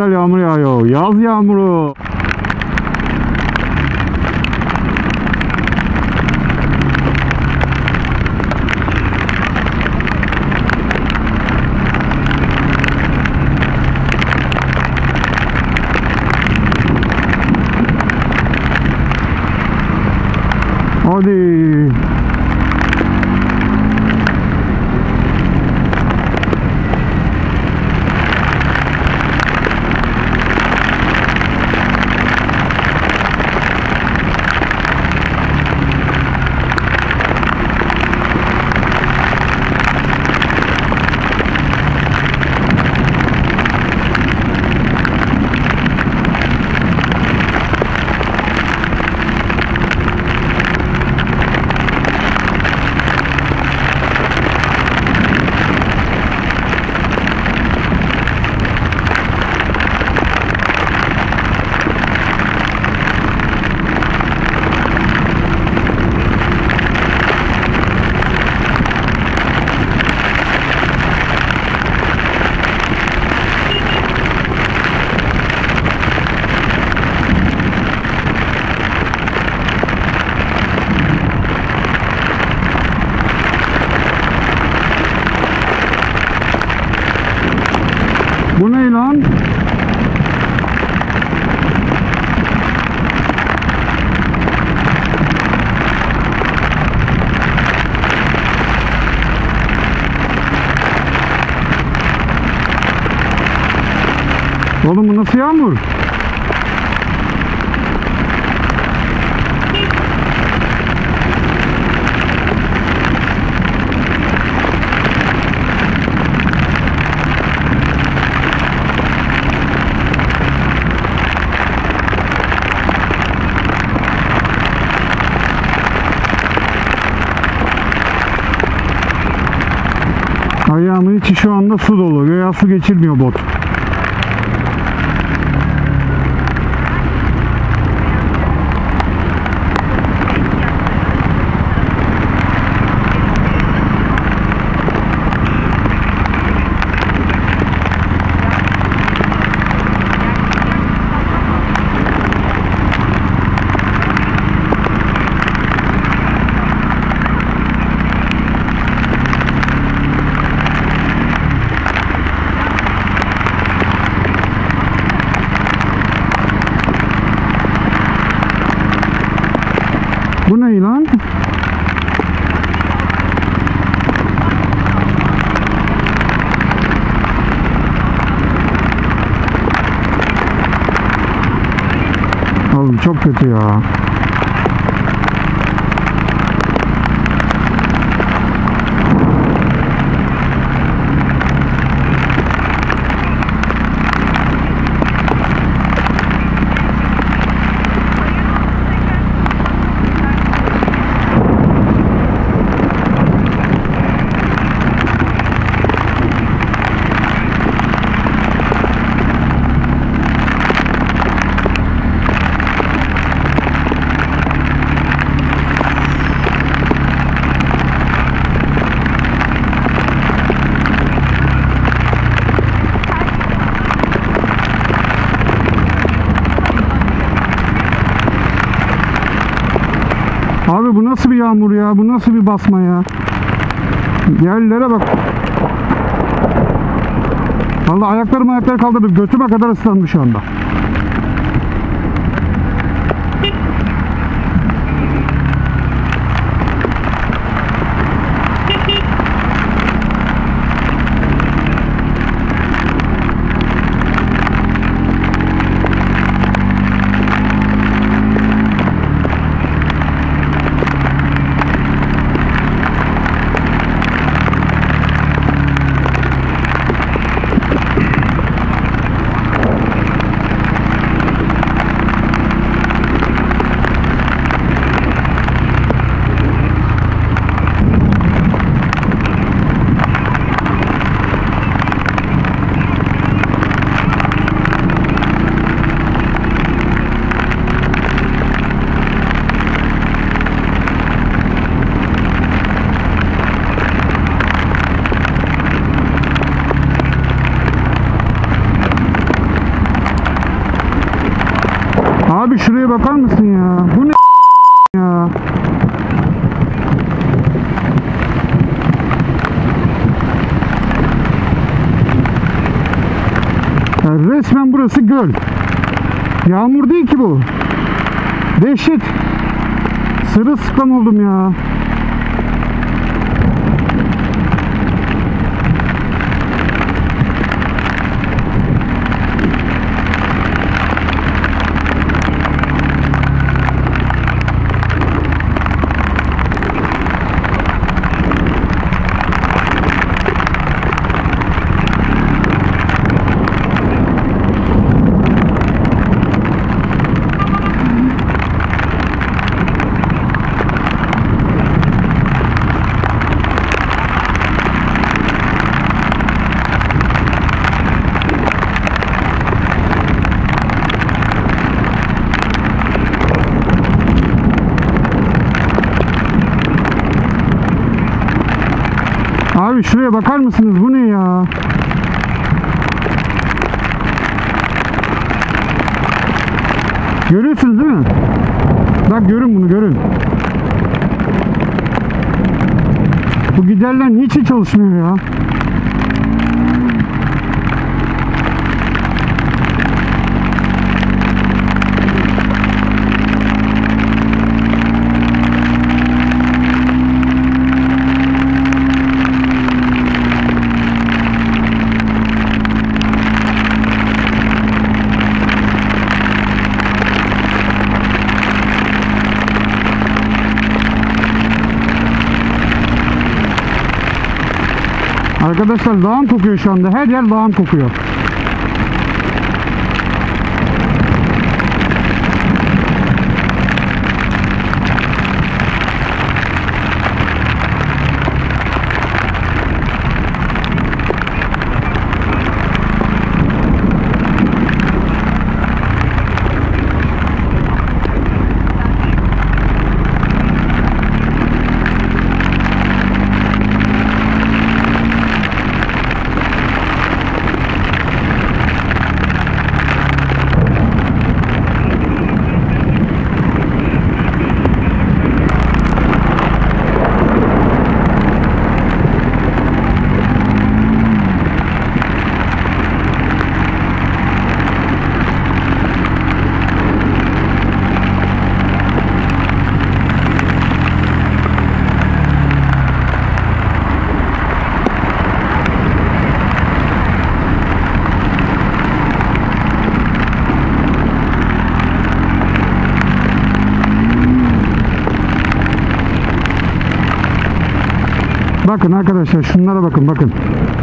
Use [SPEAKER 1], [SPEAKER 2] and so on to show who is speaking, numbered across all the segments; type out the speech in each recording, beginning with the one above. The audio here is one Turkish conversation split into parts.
[SPEAKER 1] güzel yağmur yağıyor. Yaz yağmuru. Hadi. Bu ne lan? Oğlum bu nasıl yağmur? Ayağımın içi şu anda su dolu. Veya su geçirmiyor bot. Bu ne lan? Oğlum çok kötü ya. Abi bu nasıl bir yağmur ya? Bu nasıl bir basma ya? Yerlere bak. Vallahi ayakları kaldırdım. Götüme kadar ıslanmış şu anda. bakar mısın ya? Bu ne ya? Ya resmen burası göl. Yağmur değil ki bu. Dehşet. Sırılsıklam oldum ya. Abi şuraya bakar mısınız? Bu ne ya? Görüyorsunuz değil mi? Bak görün bunu, görün. Bu giderler niçin çalışmıyor ya? Arkadaşlar lağım kokuyor şu anda. Her yer lağım kokuyor. Bakın arkadaşlar, şunlara bakın, bakın.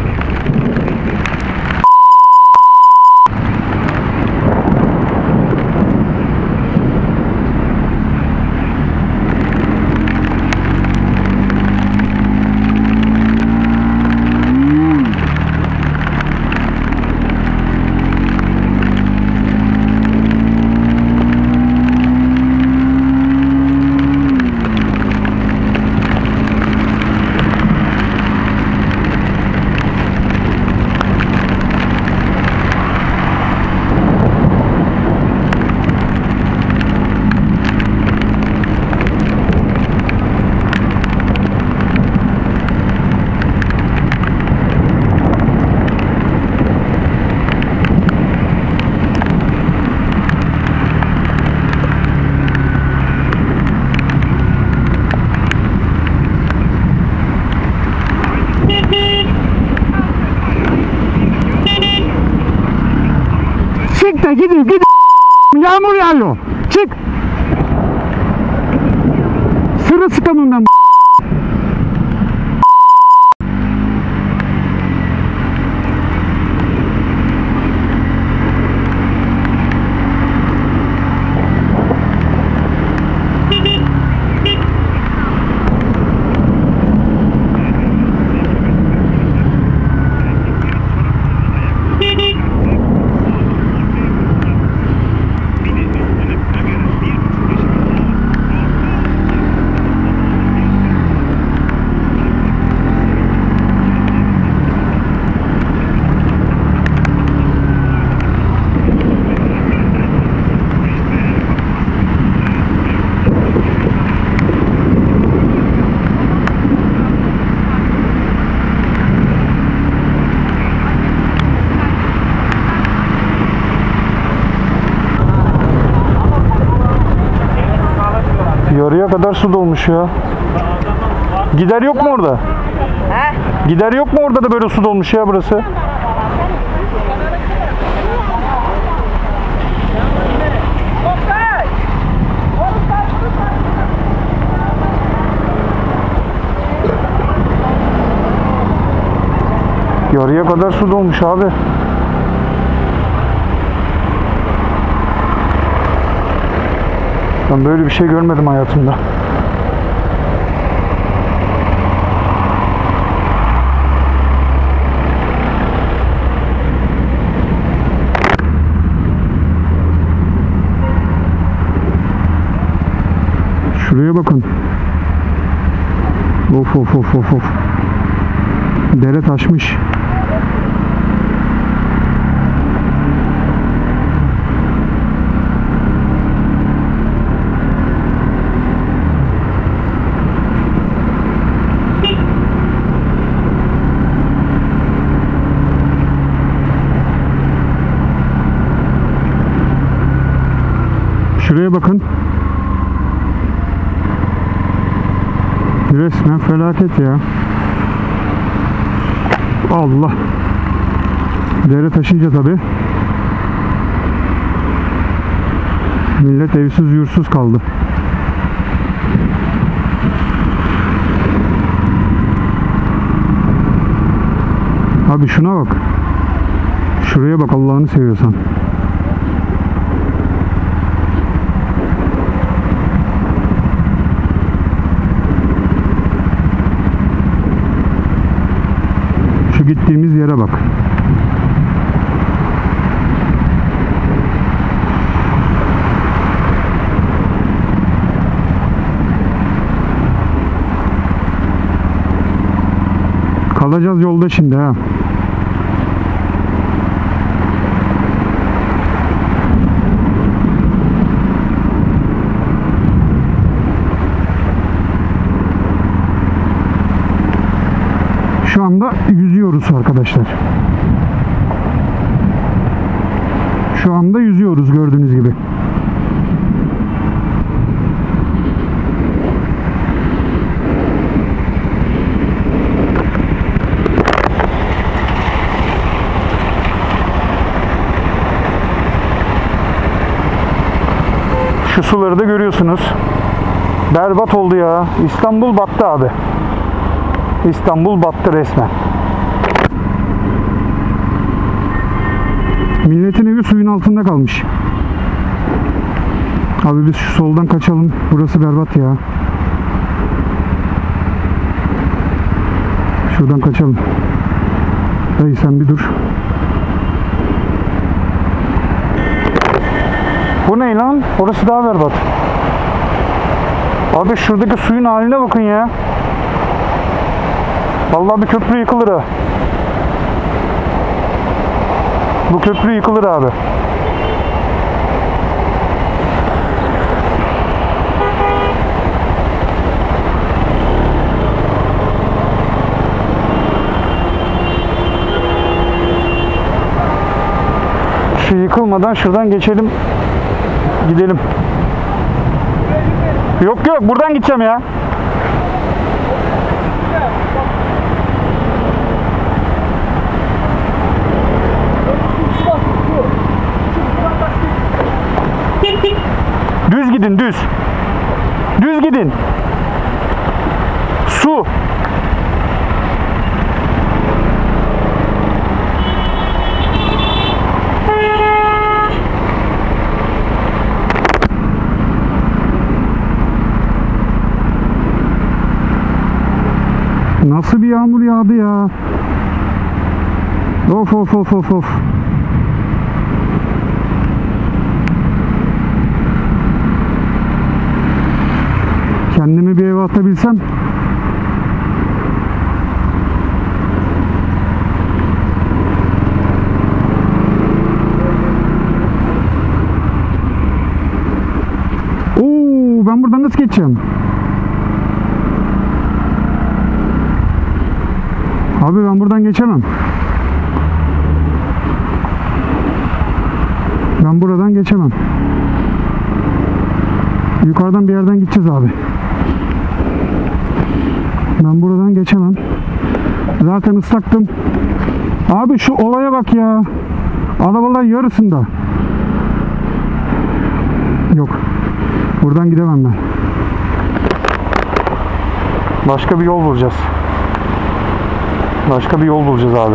[SPEAKER 1] Çık da gidin. Yağmur yağıyor. Çık. Sırılsıklamından. Yarıya kadar su dolmuş ya. Gider yok mu orada?
[SPEAKER 2] He?
[SPEAKER 1] Gider yok mu orada da böyle su dolmuş ya burası? Yarıya kadar su dolmuş abi. Ben böyle bir şey görmedim hayatımda. Şuraya bakın. Of of of of of. Dere taşmış. Şuraya bakın. Resmen felaket ya. Allah. Dere taşınca tabi. Millet evsiz yursuz kaldı. Abi şuna bak. Şuraya bak Allah'ını seviyorsan. Şu gittiğimiz yere bak. Kalacağız yolda şimdi ha. Şu anda yüzüyoruz arkadaşlar. Şu anda yüzüyoruz gördüğünüz gibi. Şu suları da görüyorsunuz. Berbat oldu ya. İstanbul battı abi. İstanbul battı resmen. Milletin evi suyun altında kalmış. Abi biz şu soldan kaçalım. Burası berbat ya. Şuradan kaçalım. Dayı sen bir dur. Bu ne lan? Orası daha berbat. Abi şuradaki suyun haline bakın ya. Vallahi bir köprü yıkılır ha. Bu köprü yıkılır abi. Şu yıkılmadan şuradan geçelim. Gidelim. Yok yok buradan gideceğim ya. Düz gidin düz. Düz gidin. Su. Nasıl bir yağmur yağdı ya. Of of of of of. Kendimi bir eve atabilsem. Oo, ben buradan nasıl geçeceğim? Abi ben buradan geçemem. Ben buradan geçemem. Yukarıdan bir yerden gideceğiz abi. Ben buradan geçemem. Zaten ıslaktım. Abi şu olaya bak ya. Arabalar yarısında. Yok. Buradan gidemem ben. Başka bir yol bulacağız. Başka bir yol bulacağız abi.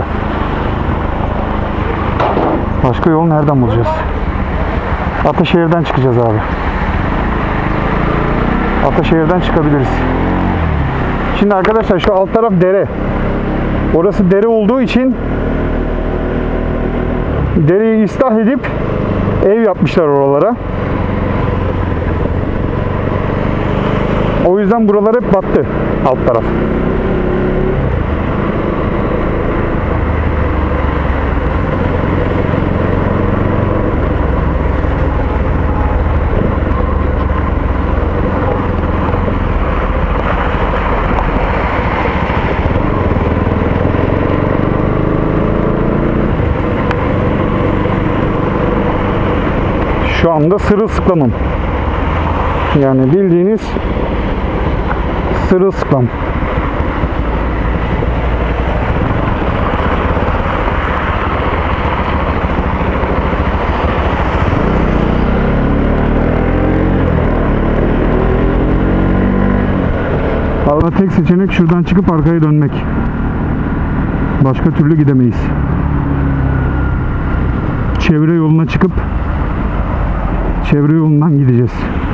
[SPEAKER 1] Başka yol nereden bulacağız? Ataşehir'den çıkacağız abi. Ataşehir'den çıkabiliriz. Şimdi arkadaşlar şu alt taraf dere. Orası dere olduğu için dereyi ıslah edip ev yapmışlar oralara. O yüzden buralar hep battı, alt taraf. Şu anda sırılsıklamım. Yani bildiğiniz sırılsıklam. Valla tek seçenek şuradan çıkıp arkaya dönmek. Başka türlü gidemeyiz. Çevre yoluna çıkıp çevre yolundan gideceğiz.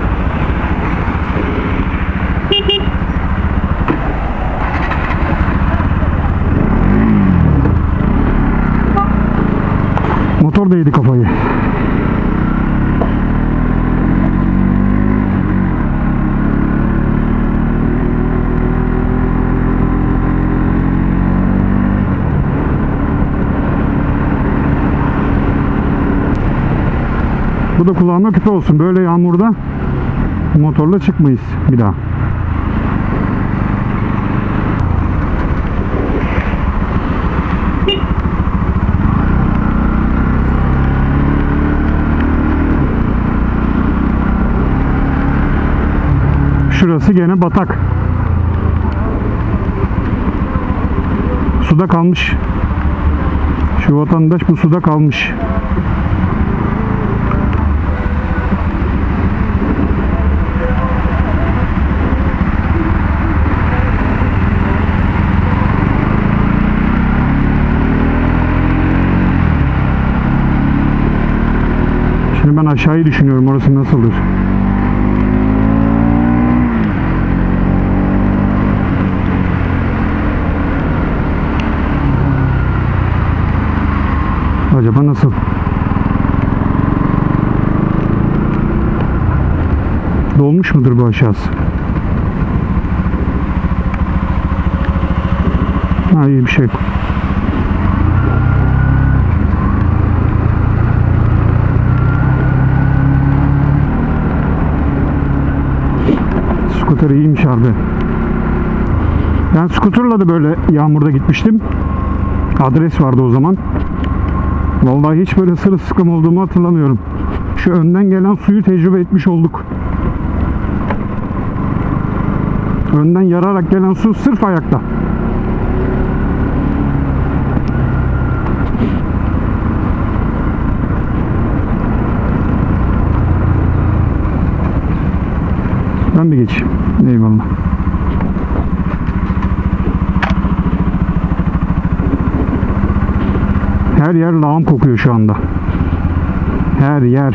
[SPEAKER 1] Motor değdi kafayı. Bu da kulağıma küpe olsun. Böyle yağmurda motorla çıkmayız bir daha. Şurası gene batak. Suda kalmış. Şu vatandaş bu suda kalmış. Şimdi ben aşağıyı düşünüyorum. Orası nasıldır? Acaba nasıl? Dolmuş mudur bu aşağısı? Ha, iyi bir şey yok. Skuter iyiymiş abi. Ben skuterla da böyle yağmurda gitmiştim. Adres vardı o zaman. Vallahi hiç böyle sırılsıklam olduğumu hatırlamıyorum. Şu önden gelen suyu tecrübe etmiş olduk. Önden yararak gelen su sırf ayakta. Ben bir geçeyim. Eyvallah. Her yer lağım kokuyor şu anda. Her yer.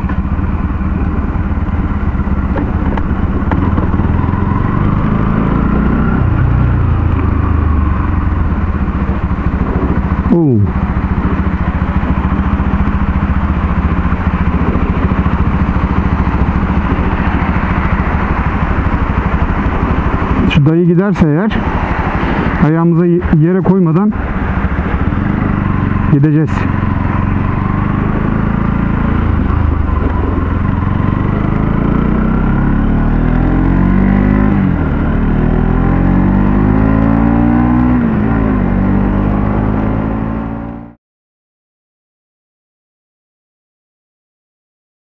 [SPEAKER 1] Oo. Şu dayı giderse eğer ayağımıza yere koymadan gideceğiz.